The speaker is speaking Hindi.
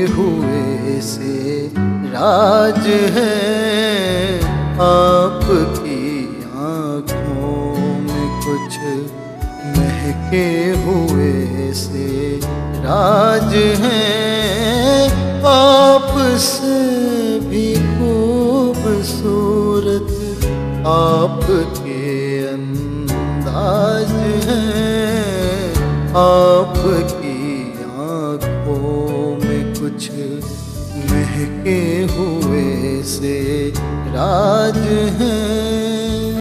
हुए से राज है। आपकी आँखों में कुछ महके हुए से राज है। आपसे भी खूबसूरत आपके अंदाज हैं। आपकी आँखों में कुछ महके हुए से राज हैं।